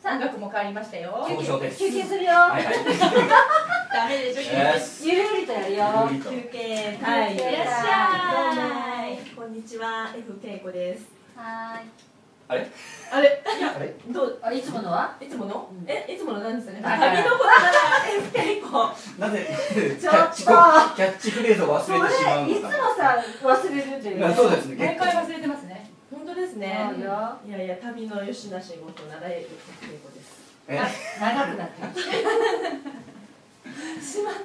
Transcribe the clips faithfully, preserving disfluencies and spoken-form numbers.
音楽も変わりましたよ。 交渉です。 休憩するよ。 はいはい。 ダメでしょ。 ゆるゆるとやるよ。 休憩。 はい。いらっしゃい。 こんにちは、F 恵子です。 はーい。 あれ？ あれ？ いや、 あれ？ どう？ あ、いつものは？ いつもの？え、いつもの何ですかね。 だから旅のことなら F 恵子。 なぜキちょっとャッチコキャッチフレーズを忘れてしまういつものか。 さ忘れるっていうね。 そうですね。 毎結構。 回忘れてますね。 本当ですね。 そうよ。 いやいや、旅のよしな仕事なら F 恵子です。 え、 長くなってる。 しまった。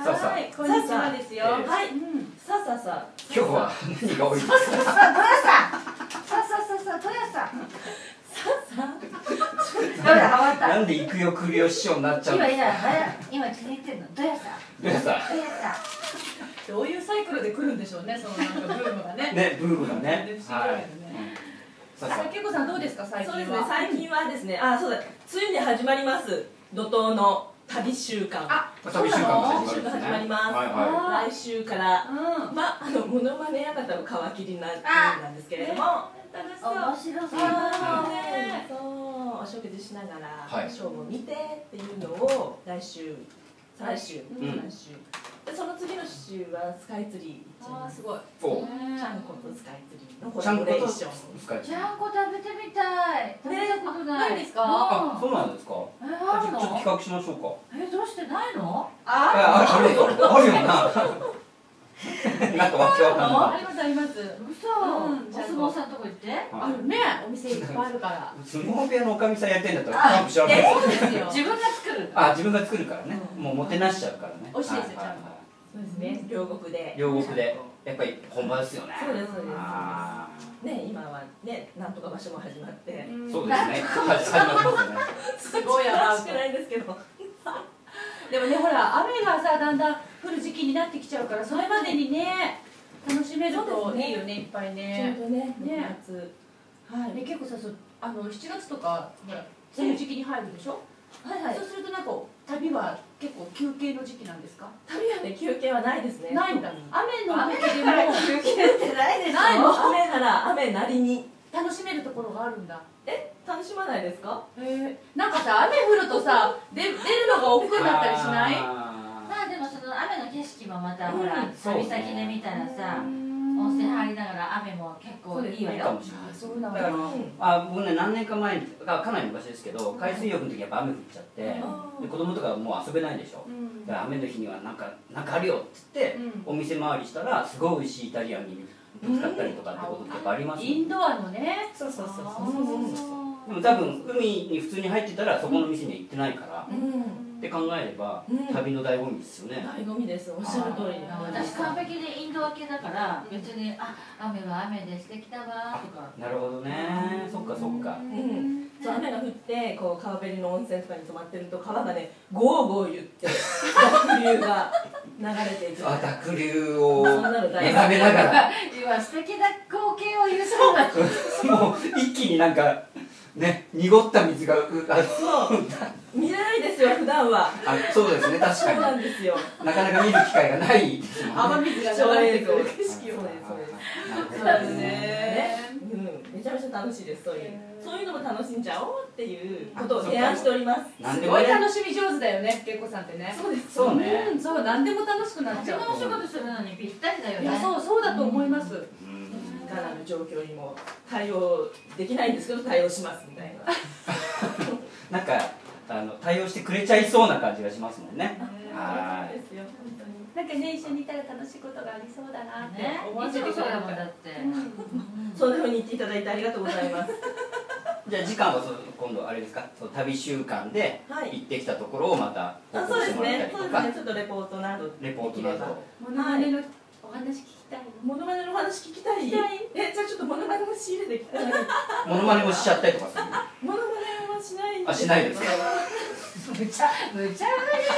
さあさあはい、こんにちはですよ。 えーはい。 うん。 さあさあさあ。 今日は何が多いですか。 さあ、どやさん。さあさあさあさあ、どやさん。 さあさあ。 どやハマった。 なんで行くよ来るよ師匠になっちゃうん今ですか。 今今気に入ってるの。どやさん。 どうやさどやさどういうサイクルで来るんでしょうね、そのなんかブームがね。 ね、ブームがね。 不思議だけどね。 さあささあ、けいこさんどうですか、最近は。 そうですね。最近はですね。あ、そうだ。ついに始まります。怒涛の旅習慣。 あ、 あ、旅習慣が旅習慣始まります。 はいは来週から。 うん。 まあ、あの、モノマネ館の皮切りななんですけれども。 楽しん。面そう。 白そう。 あーねそう、お食事しながら、 はいショーも見てっていうのを来週、再来週、 うん再来週。で、その次の週はスカイツリー行っちゃいあー、 ます。 すごい。 お、 ちゃんことスカイツリーのコちゃんことラボレーション。 使い。 ちゃんこ食べてみたい。食べたことない。 ないですかあ、 うんそうなんですか。 え、あるちょっと企の？ 画しましょうか。 え、どうしてないの？ ああ、あるよ、あるよな。なんかわけわかんあ、あない。 りますあります。 嘘。 うんお相撲さんとこ行って？ あるね、お店いっぱいあるから。 相撲部屋のおかみさんやってんだったら、キャンプしちゃう。 そうですよ。 自分が作る。 あ、自分が作るからね。もうもてなしちゃうからね。 美味しいですよははちゃんとそうですね、両国で。 両国で、やっぱり本場ですよね。 そうです、そうです。 あね、今はね、なんとか場所も始まって。 ーそうですね。始まりますね。 すごいアラート詳しくないんですけど。 でもね、ほら、雨がさ、だんだん降る時期になってきちゃうから、それまでにね、楽しめるといいよね、いっぱいちょうね。 どね、 ねろくがつ。はい。 で、結構さ、そうあのしちがつとか、ほら、梅雨時期に入るでしょ。 はいはいそう。すると、なんか、旅は結構休憩の時期なんですか。 旅はね、休憩はないですね。 ないんだ。雨の時でも、 休憩ってないでしょ。 ないの雨なら雨なりに。 楽しめるところがあるんだ。 え、楽しまないですか？ へえ、なんかさ、雨降るとさ、出出るのが億劫になったりしない？ あまあでもその雨の景色もまたうんほらそうね旅先で見たらさ、温泉入りながら雨も結構いいわーいいかよ。 もしれない。 そうなんだ。 だからあのあ僕ね何年か前にかかなり昔ですけど海水浴の時やっぱ雨降っちゃってでうん子供とかもう遊べないでしょうんだから雨の日にはなんかなんかあるよっつってうんお店回りしたらすごい美味しいイタリアンにぶつかったりとかってことってやっぱありますよインドアのね。 そうそうそうそう。 あでも多分海に普通に入ってたらそこの店には行ってないからうん。 って考えればうん旅の醍醐味ですよね醍醐味です。おっしゃる通り。 私完璧でインドア系だから別にあ雨は雨で素敵だわとか。 なるほどねそっかそっかうん。そう雨が降ってこう川べりの温泉とかに泊まってると川がねゴーゴー言って濁流が流れていく。 あ濁流をそんなの大好き。 眺めながら今素敵な光景を言うそうな。 もう一気になんかね濁った水がうあそう。見れないですよ普段は。 あそうですね確そうなかんですよ。 になかなか見る機会がないですもんね雨水が流れてくる景色を。 そうですそうです。 なるほどそうですね。 うん、めちゃめちゃ楽しいです。そういうそういうのも楽しんじゃおうっていうことを提案しております。 すごいなんでもね楽しみ上手だよね、けいこさんってね。 そうです。 そうねうん、そう、何でも楽しくなっちゃう。 旅のお仕事するのにぴったりだよね。 いや、そう、そうだと思います。 うんいかなる状況にも対応できないんですけど対応しますみたいな。 なんかあの対応してくれちゃいそうな感じがしますもんねはそうですよ本当に。 なんかね、一緒にいたら楽しいことがありそうだなってね、 思わせていつもそうくれるからだもんだっ。て。 そんな風に言っていただいてありがとうございます。 じゃあ時間はその今度あれですかその旅習慣ではい行ってきたところをまたあ、 報告してもらったそうですね。 りとかそうですね。ちょっとレポートなどレポートなどモノマネのお話聞きたい。 モノマネの話聞きたい。 聞きたいえ、じゃあちょっとモノマネも仕入れてきたい。 モノマネもしちゃったりとかするモノマネはしないんですあしないですかむちゃむちゃ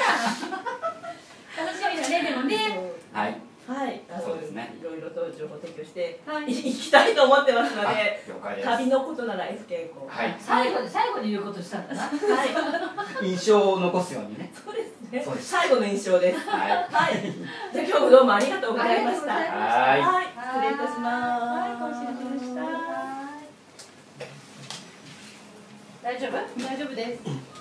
楽しみだね、でもね。 はいはい。あのそうですねいろいろと情報提供してはい。 いきたいと思ってますのあで、 了解です旅のことなら F 傾向。 はい最後に最後に言うことしたんだな。 はい。 印象を残すようにねそうですね。 そうです最後の印象です。 はいはい。じゃあ今日もどうもありがとうございました。 ありがとうございましたはいはい。失礼いたします。 はい、今週しました。 はい大丈夫大丈夫です